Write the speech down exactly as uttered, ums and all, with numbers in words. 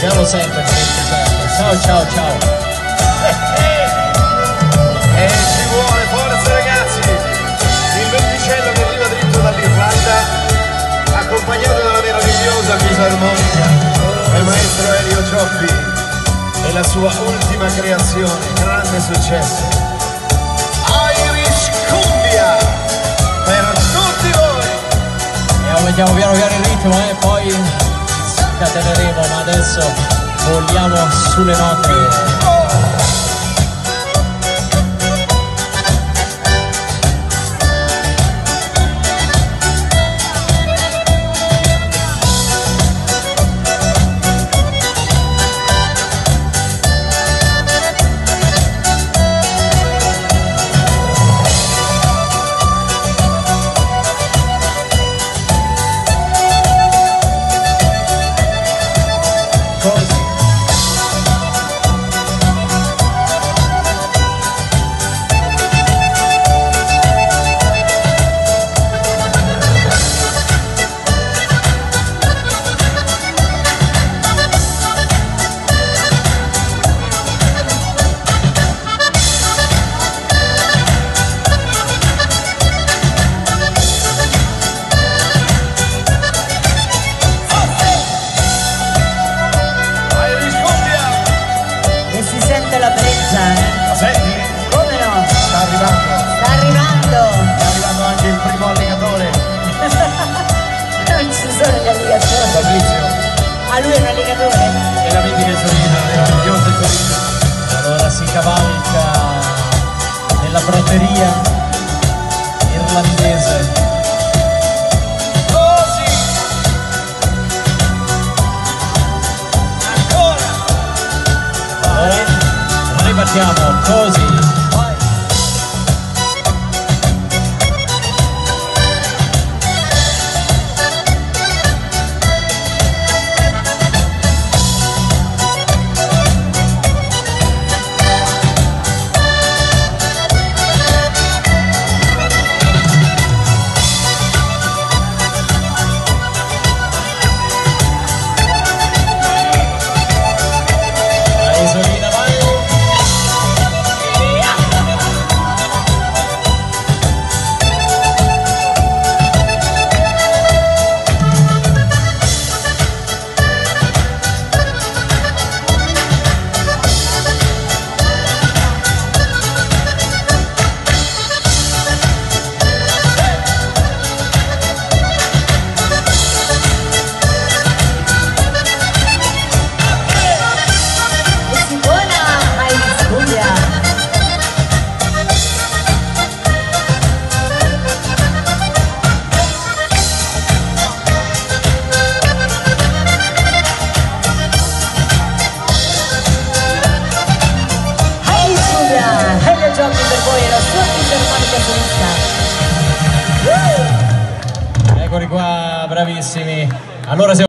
Siamo sempre, sempre, sempre. Ciao, ciao, ciao. E ci vuole, forza ragazzi! Il venticello che arriva dritto dall'Irlanda, accompagnato dalla meravigliosa fisarmonica del maestro Elio Gioffi e la sua ultima creazione, grande successo. Irish Cumbia per tutti voi! E aumentiamo piano piano il ritmo e eh? poi scateneremo, ma adesso vogliamo sulle note. La brezza, eh? La senti? Come no? Sta arrivando. Sta arrivando. Sta arrivando anche il primo alligatore. Non ci sono gli alligatori. Fabrizio. Ah, lui è un alligatore? E la vedi che Solina, meravigliosa Solina. Allora si cavalca nella prateria irlandese. Ripartiamo così. Gioffi per voi e la sua fisarmonica solista. Eccoli qua, bravissimi. Allora siamo